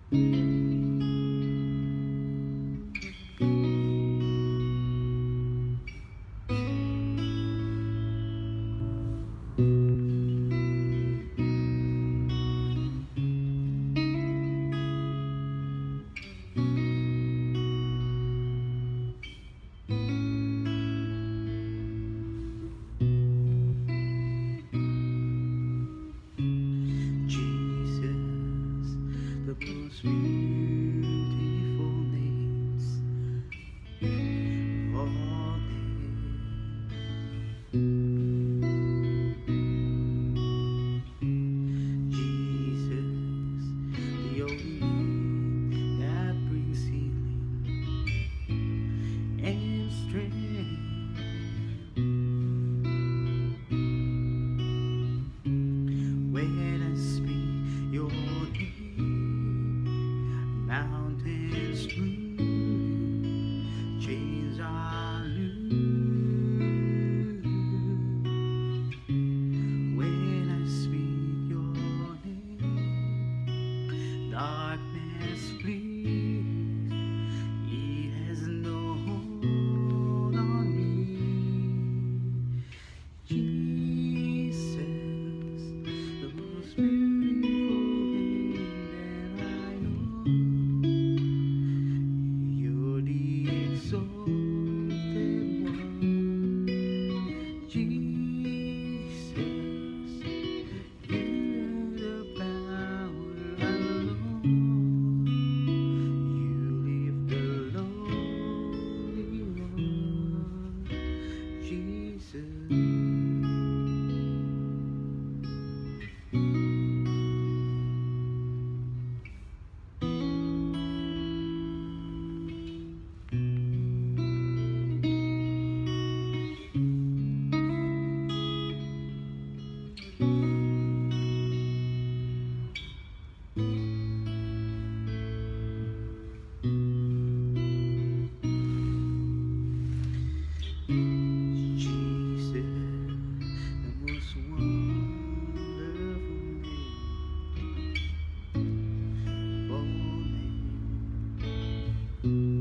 The most beautiful names of all names. Jesus, the only name that brings healing and strength. When I speak your name, mountains move, chains are loose. When I speak your name, darkness flees. He has no hold on me. Jesus, the most beautiful name that I know. You're the exalted one. Jesus, you're the power alone. You lift the lonely one. Jesus. Jesus, the most wonderful name of all names.